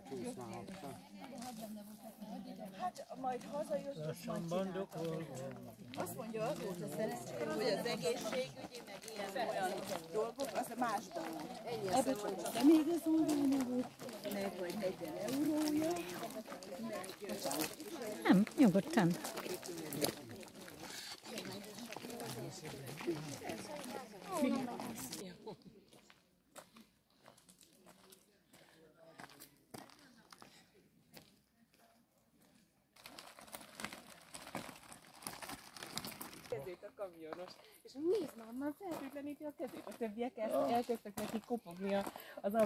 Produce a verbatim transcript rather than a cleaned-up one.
Hát majd hazajött, és majd csináltam. Azt mondja, az volt a szerencsém, hogy az egészségügyi, meg ilyen olyan dolgok, az másban van. De még az órának meg vagy negyven eurója. Nem, nyugodtan. Kezét a kamionos, és nézd már, már feltétleníti a kezét. A többiek elkezdtek neki kopogni az